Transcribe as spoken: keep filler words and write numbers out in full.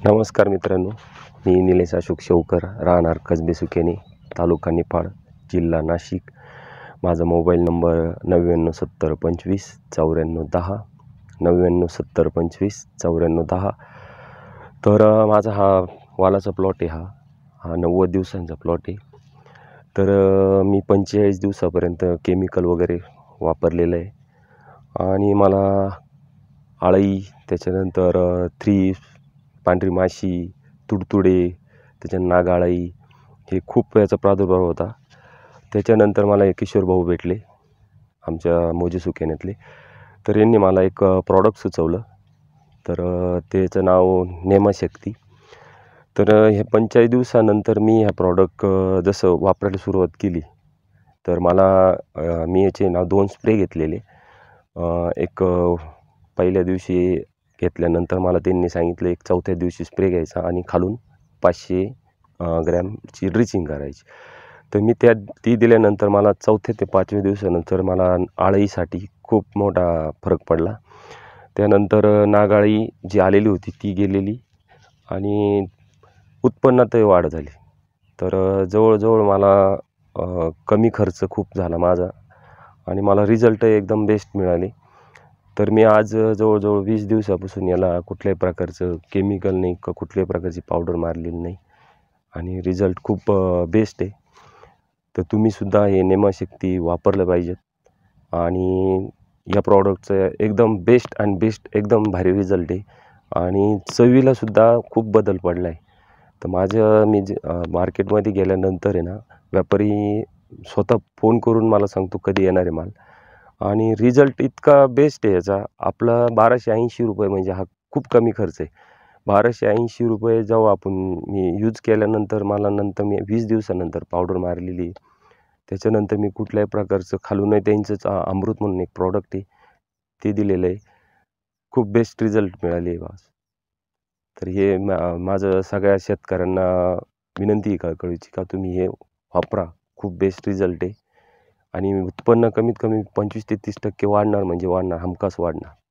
नमस्कार मित्रांनो, मी निलेश अशोक शेवकर, राहणार कसबे सुकेने, तालुका निफाड, जिल्हा नाशिक. माझा मोबाईल नंबर नव्याण्णव सत्तर पंचवीस चौऱ्याण्णव दहा नव्याण्णव सत्तर पंचवीस चौऱ्याण्णव दहा. तर अ, माझा हा वालाचा प्लॉट आहे. हा हा नव्वद दिवसांचा प्लॉट आहे. तर अ, मी पंचेचाळीस दिवसापर्यंत केमिकल वगैरे वापरलेलं आहे आणि मला आळी, त्याच्यानंतर अ, थ्रिप्स, पांढरी माशी, तुडतुडे, त्याच्या नागाळी, हे खूप याचा प्रादुर्भाव होता. त्याच्यानंतर मला एक किशोर भाऊ भेटले आमच्या मोजे सुकेन्यातले. तर यांनी मला एक प्रॉडक्ट सुचवलं. तर अ, त्याचं नाव नेमाशक्ती. तर अ, हे पंचेचाळीस दिवसानंतर मी ह्या प्रॉडक्ट जसं वापरायला सुरुवात केली, तर मला अ, मी याचे नाव दोन स्प्रे घेतलेले. अ, एक अ, पहिल्या दिवशी घेतल्यानंतर मला त्यांनी सांगितलं एक चौथ्या दिवशी स्प्रे घ्यायचा आणि खालून पाचशे ग्रॅमची ड्रिचिंग करायची. तर मी त्या ती दिल्यानंतर मला चौथ्या ते पाचव्या दिवसानंतर मला आळीसाठी खूप मोठा फरक पडला. त्यानंतर नागाळी जी आलेली होती ती गेलेली आणि उत्पन्नातही वाढ झाली. तर जवळजवळ मला अ, कमी खर्च खूप झाला माझा आणि मला रिझल्टही एकदम बेस्ट मिळाले. तर मी आज जवळजवळ वीस दिवसापासून याला कुठल्याही प्रकारचं केमिकल नाही, क कुठल्याही प्रकारची पावडर मारलेली नाही आणि रिझल्ट खूप बेस्ट आहे. तर तुम्हीसुद्धा हे नेमाशक्ती वापरलं पाहिजेत आणि या प्रॉडक्टचं एकदम बेस्ट आणि बेस्ट एकदम भारी रिझल्ट आहे आणि चवीलासुद्धा खूप बदल पडला आहे. तर माझं मी जे मार्केटमध्ये गेल्यानंतर आहे ना, व्यापारी स्वतः फोन करून मला सांगतो कधी येणार आहे माल आणि रिझल्ट इतका बेस्ट आहे याचा. आपला बाराशे ऐंशी रुपये म्हणजे हा खूप कमी खर्च आहे. बाराशे ऐंशी रुपये जेव्हा आपण मी यूज केल्यानंतर मला नंतर मी वीस दिवसानंतर पावडर मारलेली. त्याच्यानंतर मी कुठल्याही प्रकारचं खालूनही त्यांचंच अमृत म्हणून एक प्रॉडक्ट आहे ते दिलेलं आहे. खूप बेस्ट रिझल्ट मिळाले आहे बस. तर हे मा माझं सगळ्या शेतकऱ्यांना विनंती आहे कळकळीची का तुम्ही हे वापरा. खूप बेस्ट रिझल्ट आहे आणि उत्पन्न कमीत कमी पंचवीस ते तीस टक्के वाढणार म्हणजे वाढणार, हमखास वाढणार.